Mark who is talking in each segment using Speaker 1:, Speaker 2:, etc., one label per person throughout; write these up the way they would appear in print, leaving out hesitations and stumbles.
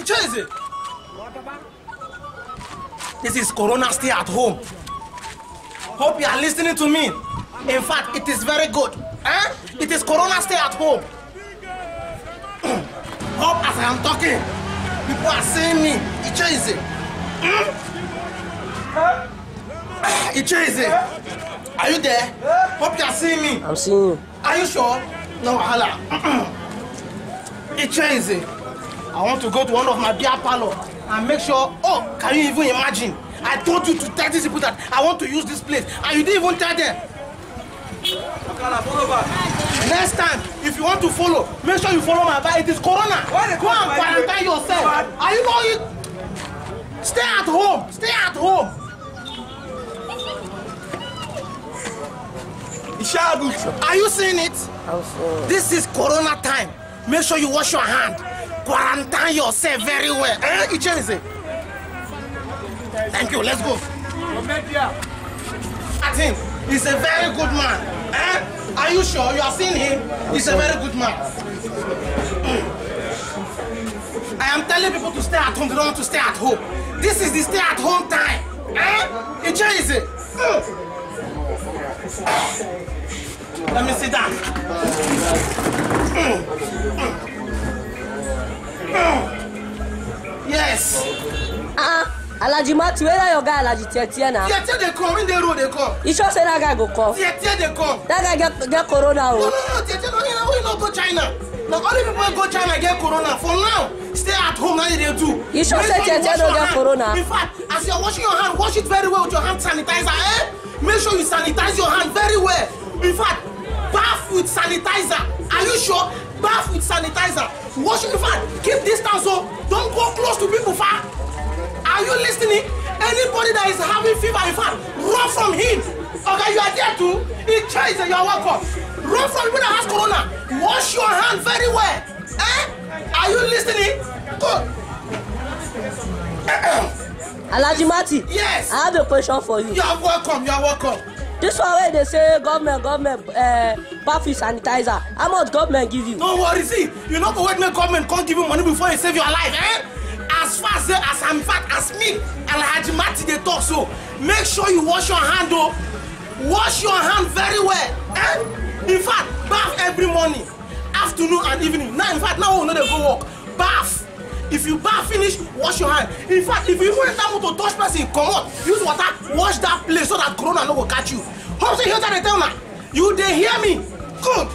Speaker 1: Icheze. This is Corona stay at home. Hope you are listening to me. In fact, it is very good. It is Corona stay at home. Hope as I am talking, people are saying me. Icheze. Icheze. Are you there? Hope you are seeing me.
Speaker 2: I'm seeing you.
Speaker 1: Are you sure? No, hala. Icheze. I want to go to one of my beer parlor and make sure. Oh, can you even imagine? I told you to tell these people that I want to use this place, and you didn't even tell them. Next time, if you want to follow, make sure you follow my bike. It is Corona. Go and quarantine yourself. Are you know it? Stay at home. Stay at home. Are you seeing it? This is Corona time. Make sure you wash your hand. Quarantine yourself very well. Icheze. Thank you. Let's go. I think he's a very good man. Are you sure you are seeing him? He's a very good man. I am telling people to stay at home. They don't want to stay at home. This is the stay at home time. Icheze. Let me sit down. Yes.
Speaker 2: Alaji Mati, where are your guy Alaji Tietie now?
Speaker 1: Tietie they come, in the road they come.
Speaker 2: You sure say that guy go come?
Speaker 1: Tietie they come.
Speaker 2: That guy get corona.
Speaker 1: No, Tietie, we not go China. Now all the people go China get corona. For now, stay at home, now they do.
Speaker 2: You sure say Tietie don't get corona?
Speaker 1: In fact, as you're washing your hand, wash it very well with your hand sanitizer, Make sure you sanitize your hand very well. In fact, bath with sanitizer. Are you sure? Bath with sanitizer. Wash it, in fact, keep distance, so don't go close to people far. Are you listening? Anybody that is having fever, in fact, run from him. Okay, you are there too. Icheze, you are welcome. Run from people that has corona. Wash your hand very well. Are you listening? Good.
Speaker 2: Alaji Mati.
Speaker 1: Yes.
Speaker 2: I have a question for you.
Speaker 1: You are welcome. You are welcome.
Speaker 2: This one where they say government, bath with sanitizer. How much government give you?
Speaker 1: Don't worry, see. You know what make government can't give you money before you save your life, As fast as I'm fat as me, Alhaji Mati they talk so. Make sure you wash your hand though. Wash your hand very well. In fact, bath every morning, afternoon and evening. Now, in fact, now we know they go walk. Bath. If you bath finish, wash your hand. In fact, if you want to touch person, come on, use water, wash that place so that corona no will catch you. How say you tell now? You they hear me? Good.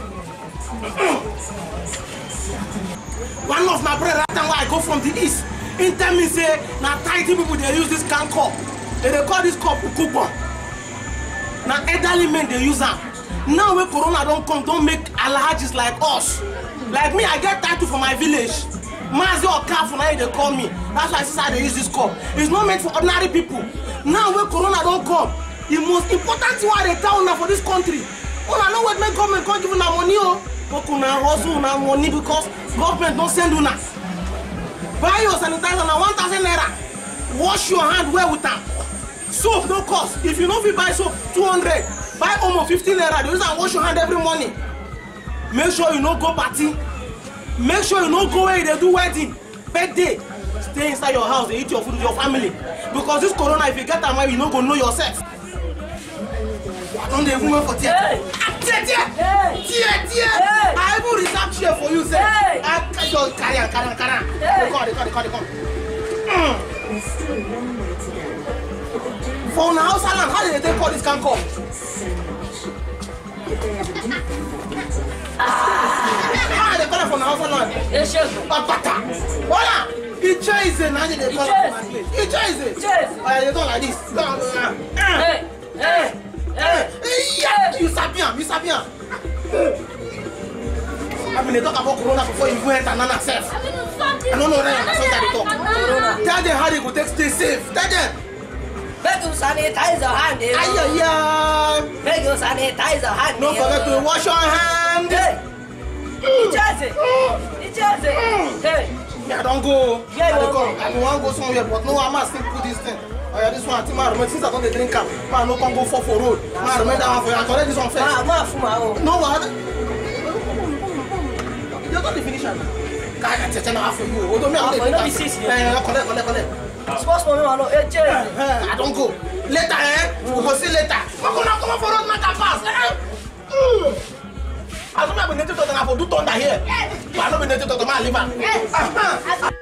Speaker 1: One of my brother, that time when I go from the east, in tell me say, now tidy people they use this can cup. They call this cup coupon. Now elderly men they use them. Now when corona don't come, don't make alhajis like us. Like me, I get title for my village. Mazi or Kafu, now they call me. That's why I say they use this cup. It's not meant for ordinary people. Now when corona don't come, the most important thing why they tell now for this country. Oh, I know what make government can't give you money, but you hustle money because government don't send you now. Buy your sanitizer now 1,000 naira. Wash your hand well with them. Soap no cost. If you know if you buy soap 200, buy almost 15 naira. The reason wash your hand every morning. Make sure you no go party. Make sure you no go where they do wedding, birthday. Stay inside your house and eat your food with your family. Because this corona, if you get that money, you no go know yourself. Don't even wait for tear. Tear. I even reserve chair for you, sir. I just carry on. Come. For now, Salam, how did they call this can come? Ah, they call it from the house alone. Pata. Voila. Icheze, now they call it. Icheze. They don't like this. Yeah, you sabian. I mean, they talk about corona before you went and none self. I don't know that they talk. Tell them how they go take stay safe. Tell them.
Speaker 2: Make you sanitize your hand. Make you sanitize your hand.
Speaker 1: Don't forget to wash your hand.
Speaker 2: Icheze. Hey.
Speaker 1: Yeah, don't go.
Speaker 2: Yeah,
Speaker 1: I want to go somewhere, but no, I must still put this thing. Oh yeah, this one, I remember since I don't drink up. Man, no can go for road. Man, remember that one for you. I collect this one first.
Speaker 2: No, what?
Speaker 1: You're not the finisher. I tell now for you. Odo me I
Speaker 2: for you no be 6 years.
Speaker 1: Collect.
Speaker 2: Sports money man no
Speaker 1: I don't go. Later, we go see later. Come on for road matter pass. As long as we native doctor, I for do thunder here. But I don't be native doctor, man, leave am.